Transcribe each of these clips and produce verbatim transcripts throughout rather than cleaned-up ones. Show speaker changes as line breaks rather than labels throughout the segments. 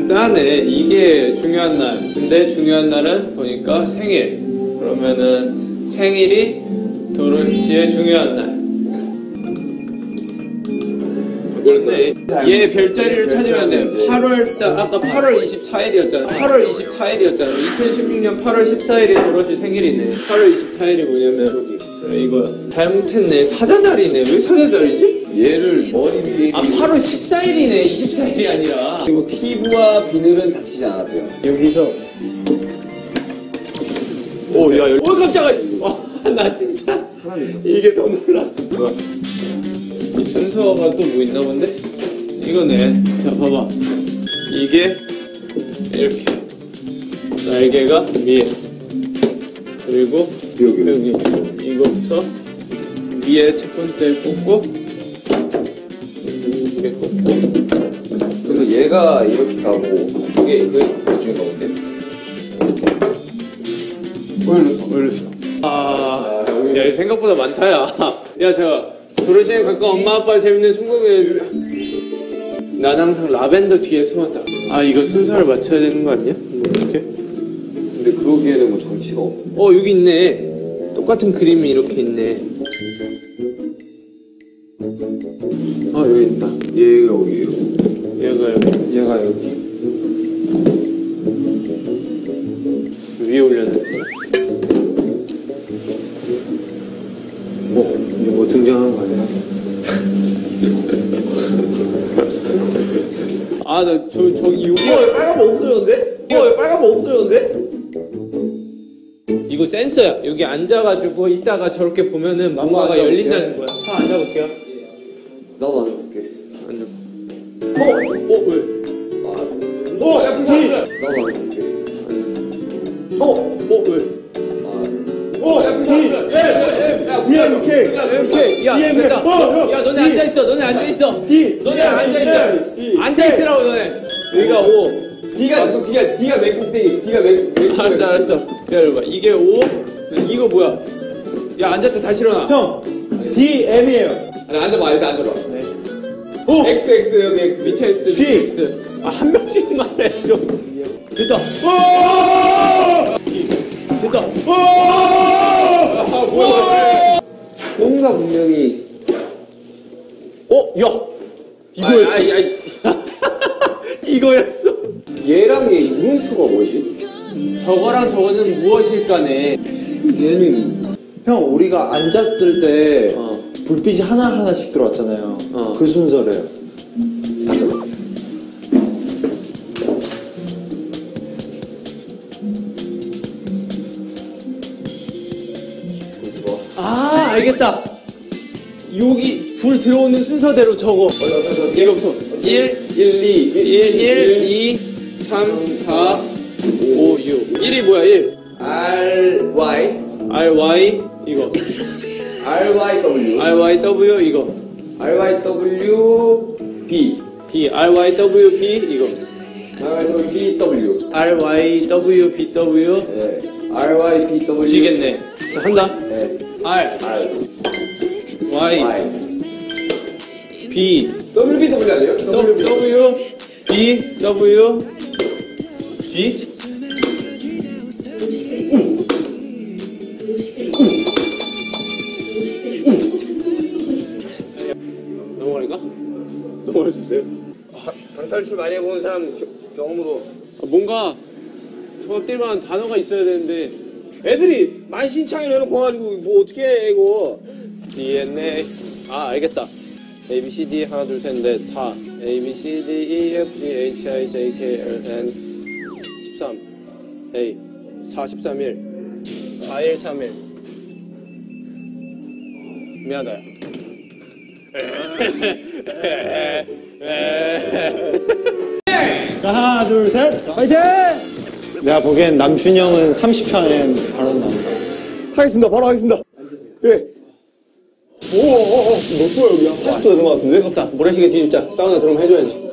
간단해. 이게 중요한 날. 근데 중요한 날은 보니까 생일. 그러면은 생일이 도로시의 중요한 날. 그런데 얘 별자리를 찾으면 돼. 팔월 달, 아까 팔월 이십사일이었잖아. 팔월 이십사일이었잖아. 이천십육 년 팔월 십사일이 도로시 생일이네. 팔월 이십사일이 뭐냐면 그래 이거야. 잘못했네. 사자자리네. 왜 사자자리지?
얘를 머리 위에.
아 팔월 십사일이네. 이십사일이 아니라.
그리고 피부와 비늘은 닥치지 않았대요.
여기서 오, 야, 여기. 오, 깜짝아! 와, 나 진짜.
사람이 있었어.
이게 더 놀라. 뭐야? 이 순서가 또 뭐 있나 본데? 이거네. 자, 봐봐. 이게 이렇게. 날개가 위에. 그리고
여기.
여기. 이거부터 위에 첫 번째 꽂고, 이게 꽂고.
그리고 얘가 이렇게 가고, 이게 그, 그 중인가 본데?
올렸어, 올렸어. 아, 야, 이거 생각보다 많다, 야. 야, 제가 도로시에 가까운 엄마 아빠 재밌는 순국에 난 항상 라벤더 뒤에 숨었다. 아, 이거 순서를 맞춰야 되는 거 아니야? 뭐 이렇게?
근데 그러기에는 뭐 장치가 없는데.
어, 여기 있네. 똑같은 그림이 이렇게 있네.
아, 여기 있다. 얘가 여기에요.
얘가 여기.
얘가 여기.
위에 올려놔.
뭐, 이제 뭐 등장하는 거 아니야?
아, 나 저, 저기 여기.
어, 빨간 거 없어졌는데? 어, 빨간 거 없어졌는데?
이거 센서야. 여기 앉아가지고 이따가 저렇게 보면은 뭔가가
앉아볼게.
열린다는 거야.
한 앉아볼게요.
나도 앉아볼게.
앉아. 어? 어? 왜?
아,
오!
야,
D!
나도 앉아볼게.
어? 어? 왜?
아,
오! D! D! M! K!
이렇게 야,
D, M, K.
됐다.
어,
야, 너네
D.
앉아 있어. 너네 앉아 있어.
D!
너네 앉아 있어. 앉아 있으라고 너네. 여기가 오.
D가, D가, D가 맨 꼭대기. D가 맨, 맨
알았어, 알았어. 기다려봐. 이게 오. 이거 뭐야? 야, 앉았다 다시 일어나.
형! D, M이에요.
아니, 앉아봐, 일단 앉아봐.
네. 오!
X, X, 여기 X.
밑에 X,
C.
밑에 X. 아, 한 명씩만 해 좀.
됐다. 오! 됐다. 오!
아, 뭐야?
뭔가 분명히.
어, 야. 이거였어. 아, 야, 야. 이거였어.
얘랑 얘 물음표가 뭐지?
저거랑 저거는 무엇일까네.
얘는.
형, 우리가 앉았을 때
어.
불빛이 하나하나씩 들어왔잖아요.
어.
그 순서래요.
아, 알겠다. 여기 불 들어오는 순서대로 적어. 이거부터 일,
일, 이,
일, 일, 이, 삼, 사, 오, 육. 일이 뭐야, 일?
R, Y,
R, Y, 이거.
R, Y, W,
R, Y, W, 이거.
R, Y, W, B,
B, R, Y, W, B, 이거.
R, Y, W, B, W.
R, Y, W, B, W.
네. R, Y, B, W.
지겠네. 자, 한다.
네.
R,
R,
Y,
Y,
B,
W, B, W 아니에요?
W, W, B, W, G. 넘어가니까? 넘어갈 수 있어요?
방탈출 많이 해본 사람 겨, 경험으로.
아, 뭔가 정확될 만한 단어가 있어야 되는데 애들이
만신창이 내놓고 와가지고 뭐 어떻게 해 이거.
디엔에이. 아, 알겠다. A, B, C, D 하나 둘 셋 넷 사 A, B, C, D, E, F, G, H, I, J, K, L, N 십삼 A 사, 십삼, 일 사, 일, 삼, 일 미안하다 야.
자, 하나, 둘, 셋. 파이팅! 내가 보기엔 남준이 형은 삼십 초 안에 바로 나온다. 하겠습니다. 바로 하겠습니다. 예. 오오오오. 몇 도야 여기야? 팔십 도 되는 것 같은데?
뜨겁다. 모래시계 뒤집자. 사우나 들어오면 해줘야지.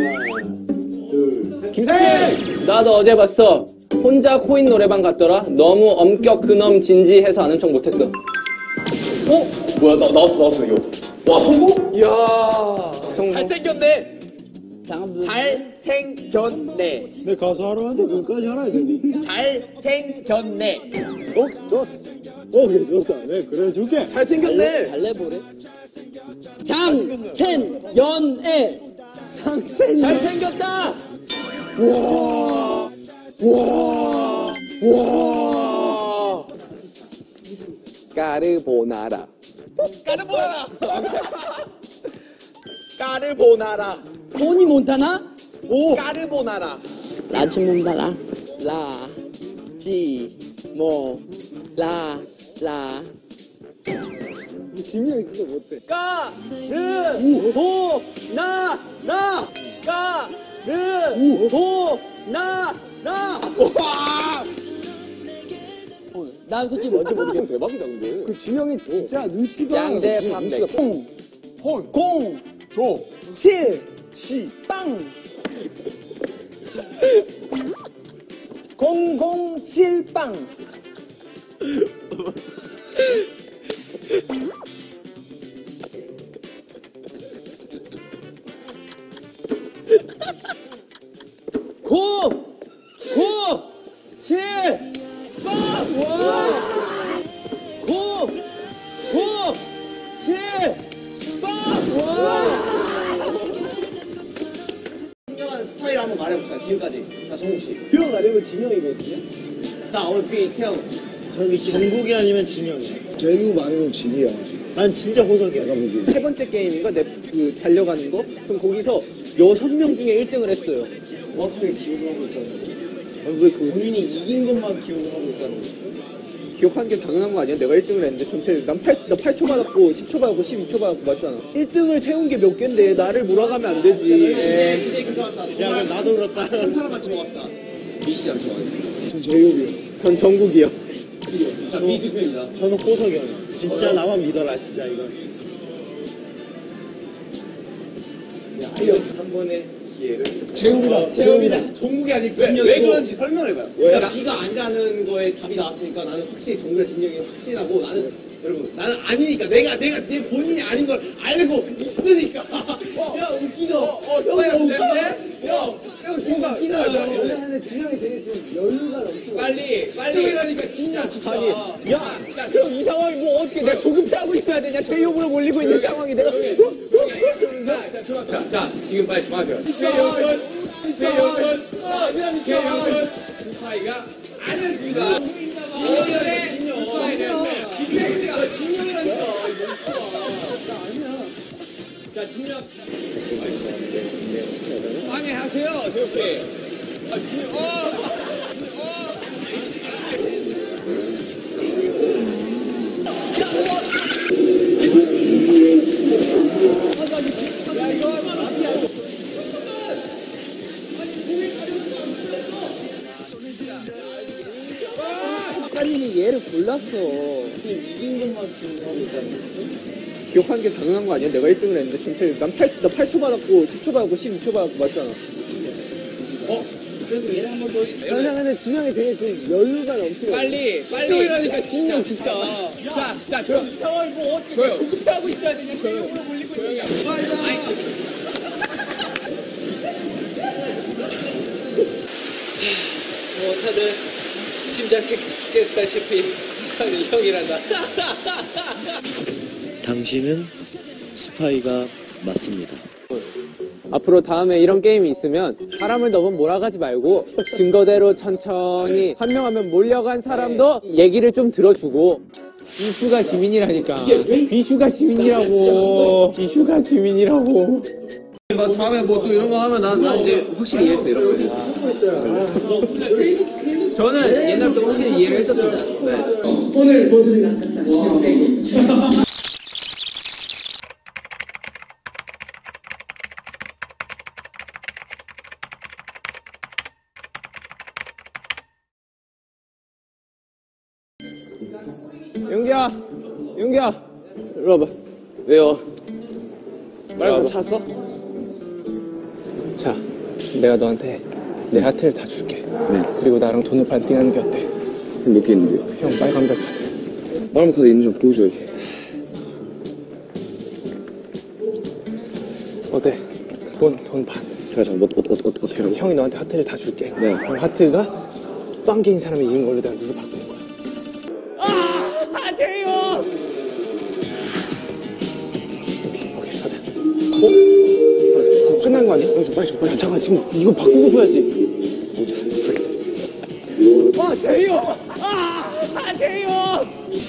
김상현! 나도 어제 봤어. 혼자 코인 노래방 갔더라. 너무 엄격 그놈 진지해서 아는 척 못했어. 어?
뭐야, 나, 나왔어, 나왔어, 이거. 와, 성공?
이야. 성공.
잘생겼네.
잘
잘생겼네.
내 가수 하러 왔는데 그까지 알아야 되니?
잘생겼네.
어, 좋. 오케이, 좋다. 네, 그래 줄게.
잘생겼네.
달래보래. 장첸연애. 장첸. 잘생겼다.
와, 와, 와.
까르보나라. 까르보나라. 까르보나라.
토니 몬타나.
오,
까르보나라.
라츠 몬타나. 라. 지. 모. 라. 라.
진명이 진짜 못돼.
까르보나라. 까르보나라. 어, 난 솔직히 뭔지 모르겠어.
대박이다 근데.
그 진명이 진짜 눈치가.
양대 삼백.
콩, 혼, 공, 조,
칠.
치,
빵. 공공칠 빵. 구, 구, 칠, 빵. 와. 구, 구, 칠, 빵. 와.
신경한 스타일 한번 말해봅시다. 지금까지. 자, 정국 씨.
형 아니면 진영이거든요.
자, 오늘 비 태형.
정국이 아니면 진영이야. 제국 아니면 진이야. 난 진짜 호석이야.
세 번째 게임인가 내 그 달려가는 거? 전 거기서 여섯 명 중에 일 등을 했어요.
어떻게 기억을 하고 있다는 거야?
왜 그
본인이 이긴 것만 기억을 하고 있다는 거야?
기억하는 게 당연한 거 아니야? 내가 일 등을 했는데 전체 난 팔, 나 팔 초 받았고 십 초 받았고 십이 초 받았고 맞잖아. 일 등을 채운 게 몇 갠데 나를 몰아가면 안 되지.
네, 이제 괜찮았다.
야, 나도 그렇다.
한 사람 같이 먹읍시다. 미시장 좋아하는.
전 제국이요.
전 정국이요.
자, 미두 편이다.
저는 호석이 형이야. 진짜 나만 믿어라, 진짜 이건.
한 번의 기회를.
제국이다.
재욱이다. 정국이 아니고
왜,
진영이고.
왜 그런지 설명해봐요.
야, 비가 아니라는 거에 답이 나왔으니까 나는 확실히 정국이랑 진영이 확신하고 나는 여러분 나는 아니니까 내가 내가 내 본인이 아닌 걸 알고 있으니까. 어, 야 웃기다. 어, 어 형이 웃기네. 야, 형 진짜 웃기다.
근데 진영이 되게 지금 여유가 넘치고.
빨리, 빨리.
진영이라니까 진짜 진짜.
아니, 야, 야, 그럼 이 상황이 뭐 어떻게 내가 조급해하고 있어야 되냐? 제 욕으로 몰리고 있는 상황이 내가.
자, 자, 중합. 자, 자, 지금 빨리 중합해요. 최영은, 최영은, 최영은, 스파이가 아니었습니다. 진영이라네, 진영. 스파이는
진영이라니까.
자, 진영. 방해하세요, 저렇게. 아, 진영, 어!
작가님이 얘를 골랐어. 기억하는 게 당연한 거 아니야? 내가 일 등을 했는데 전체 난 팔, 나 팔 초 받았고 십 초 받았고 십이 초 받았고 맞잖아. 어? 그래서 얘를 한번 더 시켜. 근데 진영이 되게 지금 여유가 넘치고.
빨리, 빨리.
이러니까 진영 진짜.
자, 자, 조용. 상황이 뭐 어떻게 조용. 조급해하고 있어야 되냐? 조용으로 몰리고 조용히
뭐 다들 짐작했다시피 스파이는 형이란다.
당신은 스파이가 맞습니다.
앞으로 다음에 이런 게임이 있으면 사람을 너무 몰아가지 말고 증거대로 천천히 한 명 하면 몰려간 사람도 얘기를 좀 들어주고. 비슈가 지민이라니까. 비슈가 지민이라고. 비슈가 지민이라고.
뭐 다음에 뭐 또 이런 거 하면 난, 난 이제 확실히 이해했어 이런 거에 대해서.
저는 옛날부터 확실히 이해를 했었습니다.
오늘 모두들 아깝다. 지금 빼고.
용기야, 용기야, 이리 와봐.
왜요?
말고
찼어?
자, 내가 너한테 내 하트를 다 줄게.
네.
그리고 나랑 돈을 반띵하는 게 어때?
몇 개 있는데요?
형 빨간별 카드.
빨간 카드 있는지 좀 보여줘야지.
어때? 돈, 돈 반.
어떡하자, 뭐, 어떡, 어떡, 어떡, 어떡해.
형이 너한테 하트를 다 줄게.
네.
그럼 하트가 빵개인 사람이 이긴 걸로 내가 룰을 바꾸는 거야. 아, 제이요! 오케이, 가자. 어? 아, 끝난 거 아니야? 어, 빨리 줘, 빨리. 잠깐, 지금 이거 바꾸고 줘야지. 보자. 아, 제이요! 아, 아, 제이요!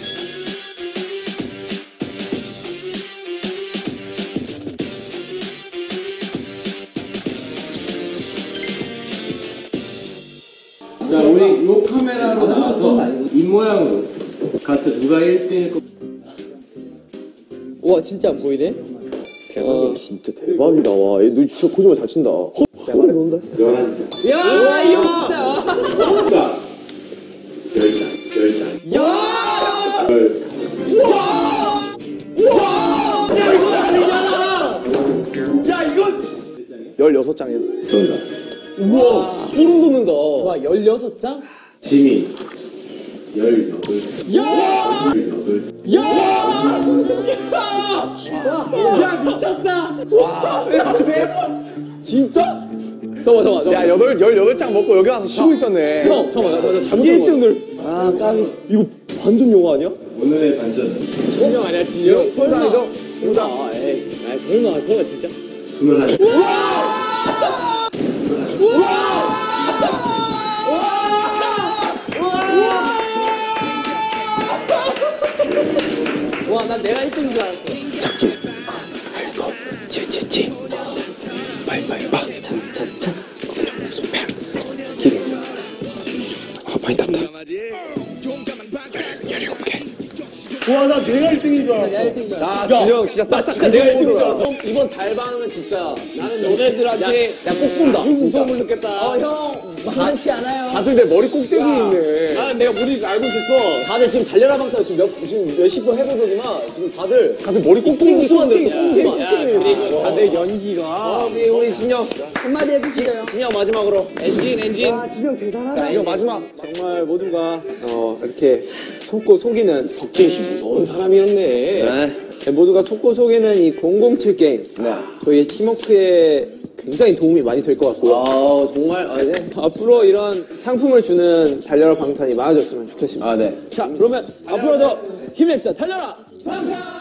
자, 우리 요 카메라로 나와서 이 모양으로 각자 누가 일 등일 거.
와, 진짜 안 보이네?
어, 진짜 대박이다. 와, 얘 너 진짜 코지마 잘 친다. 소리 논다.
열한 장.
야, 이거 진짜!
열 장. 열 장.
야!
열.
열여섯 장이야.
정답.
우와, 소름 돋는다. 와, 열여섯 장?
지미. 열여덟.
야!
열여덟.
야! 야, 미쳤다! 와, 진짜? 잠깐만, 잠깐만.
야, 여덟, 열여덟 장 먹고 여기 와서 쉬고 있었네.
형, 잠깐만, 나, 나 잘못 일 등을.
아, 까비. 이거 반전 영화 아니야?
오늘의 반전은
진영 아니야, 진영?
설마.
진짜. 아, 에이. 아, 설마, 설마, 진짜.
스물한.
와, 난 내가 일 등인 줄 알았어.
치치치. 빨빨빨. 찬찬찬. 기름. 아, 많이 탔다. 열일곱 개. 와, 나 내가 일 등인 줄 알았어.
내가 일 등인 줄 알았어.
야, 준영 진짜 싹
진짜 내가 일 등인 줄 알았어. 형, 이번 달방은 진짜 나는 너네들한테 야, 꼭 본다. 무서움을 느꼈다. 어, 형, 많지 않아요.
다들 내 머리 꼭대기 있네.
나는 내가 뭔지 알고 있었어. 다들 지금 달려라 방타 지금 몇, 지금 몇십 번 해보더니만 지금 다들
다들 머리 꼭대기
꽁꽁
있어.
만들었어. 그리고 다들 연기가. 어, 우리, 우리 진영 한마디 해주시죠. 진영 마지막으로. 엔진, 엔진. 와, 진영 대단하다. 진영 마지막. 정말 모두가 어, 이렇게 속고 속이는 석진 씨 무서운 사람이었네. 네. 모두가 속고 속이는 이 공공칠 게임. 네. 저희 팀워크에 굉장히 도움이 많이 될 것 같고요.
아, 정말. 아, 네.
앞으로 이런 상품을 주는 달려라 방탄이 많아졌으면 좋겠습니다.
아, 네.
자, 그러면 앞으로도 힘냅시다. 달려라 방탄!